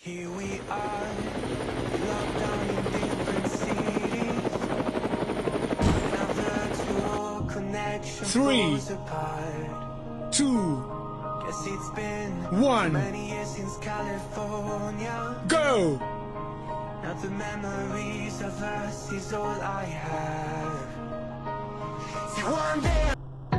Here we are, locked down in different cities. Now virtual connection falls apart. 2, guess it's been 1, many years since California. Go! Now the memories of us is all I have. See, one day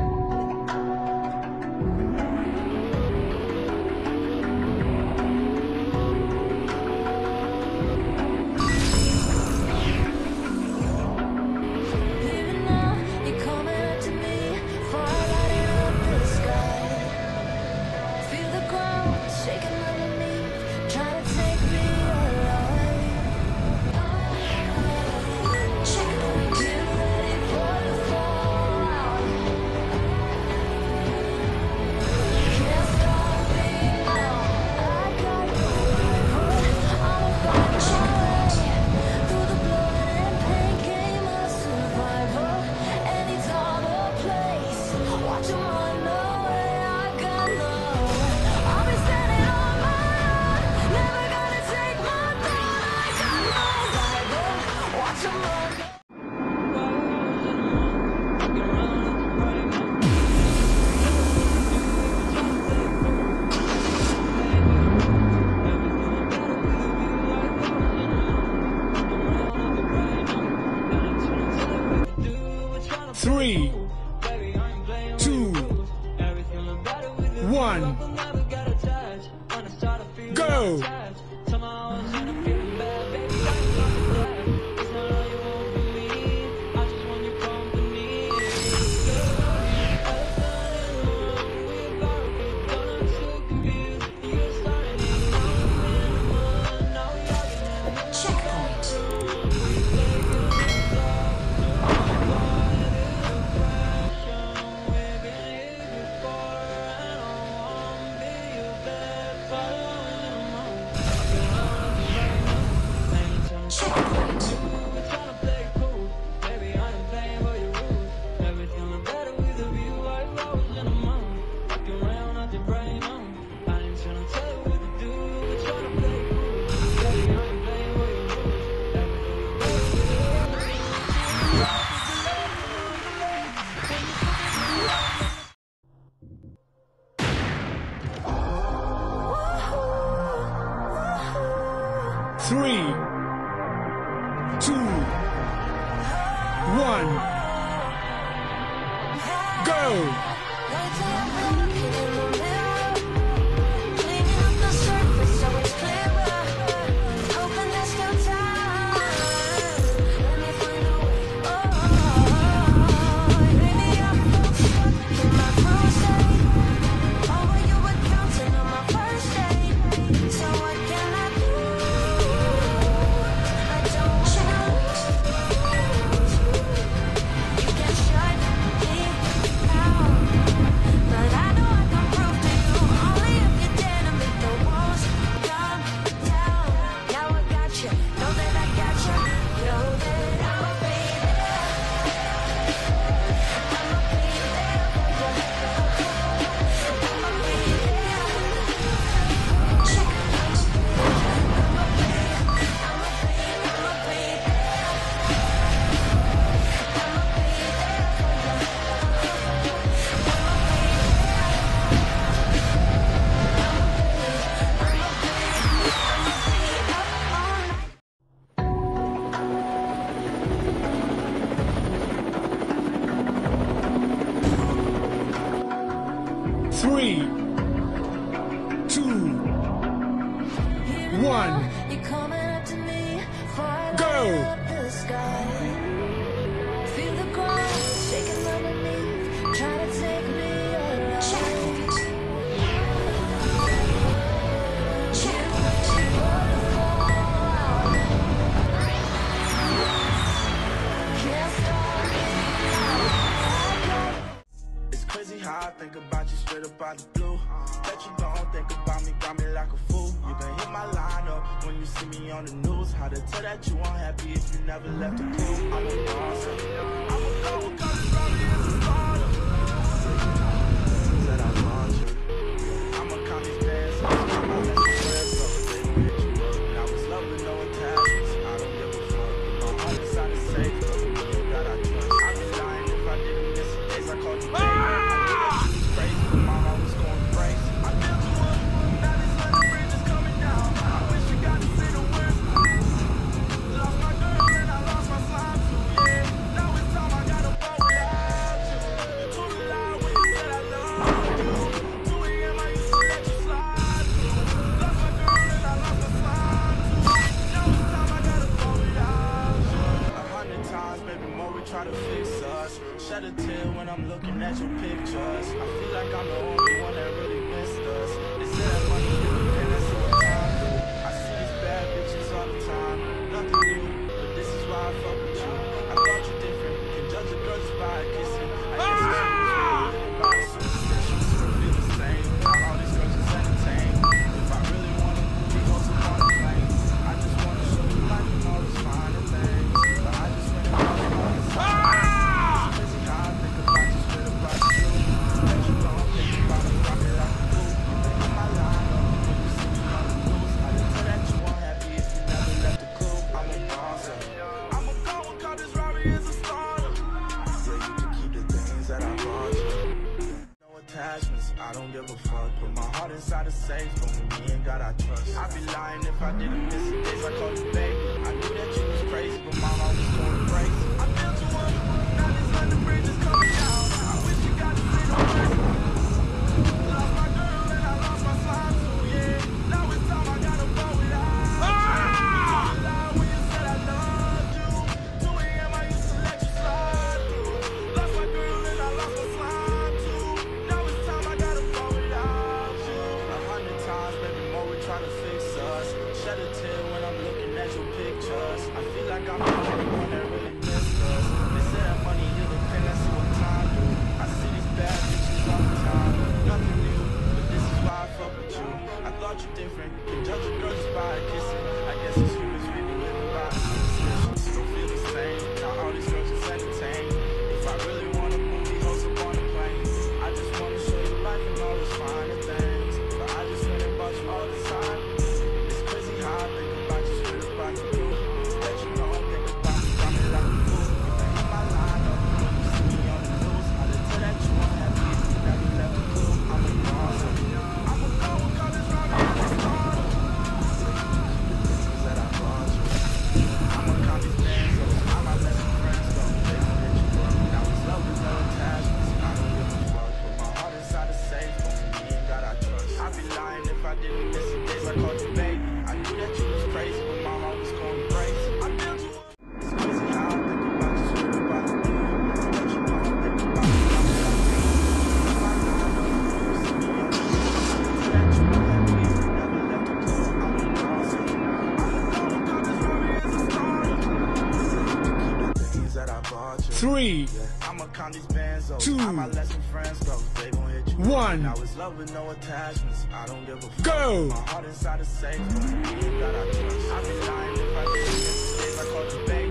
3, 2, 1, go! Three, 2, 1, go! Three, 2, 1, go! I think about you straight up out the blue. Bet you don't think about me, got me like a fool. You can hit my line up when you see me on the news. How to tell that you unhappy if you never left a clue. I'm a boss, I'm a couple countries, probably is a starter. Said I want you. I'm a comic dancer, I'm a best friend, so baby, bitch, you inside the safe, but when we ain't got our trust. I'd be lying if I didn't miss the days I called you baby. I knew that you was crazy, but mom always going crazy. I built you up, now this London bridge is coming down. I wish you got to say the words. Lost my girl and I lost my slime too, yeah. Now it's time I gotta blow it out. You lied when you said I loved you. 2 a.m. I used to let you slide through. Lost my girl and I lost my slime too. Now it's time I gotta blow it out. You 100 times, maybe more, we try to fix us. Shed a tear when I'm looking at your pictures. I feel like I'm the only one that really missed us. They say that money heal the pain, let's see what time do. I see these bad bitches all the time. Nothing new, but this is why I fuck with you. I thought you different, can judge a girl just by her kissing. I guess it's humans really living by a superstition. Don't feel the same, now all these girls just entertain. If I really want a movie, host up on a plane. I just wanna show you life and all those finer things. But I just went and bought you all the time. It's crazy how I think about you, straight about you do. That you don't think about me, got me like a fool. You been in my line up when you see me on the news. I did tell that you unhappy if you never left a clue. I'm a boss, I'm a go with colors round here as a starter. Things that I brought you. I'ma count these bands up, all my best friends though. They gon' hit you up. Now it's love with no attachments. I don't give a fuck, put my heart inside the safe, but we ain't got our trust. I'd be lying if I didn't miss the days I called you baby. I knew that you was crazy, but mom always going crazy. I built you up. It's crazy how I think about you, straight about the blue. That you don't think about me, got me like a fool. My girl, you see me on the news. That you unhappy if you never left a clue. I'm a boss, I'ma go with colors round here as a starter. Things that I bought you. 3, I'ma count these bands up. 2, All my lesson friends go. They gon' hit you. 1. Now it's love with no attachments. I don't give a fuck. Go. My heart inside the safe, but we ain't got our trust. I'd be lying if I didn't miss the days I called you baby.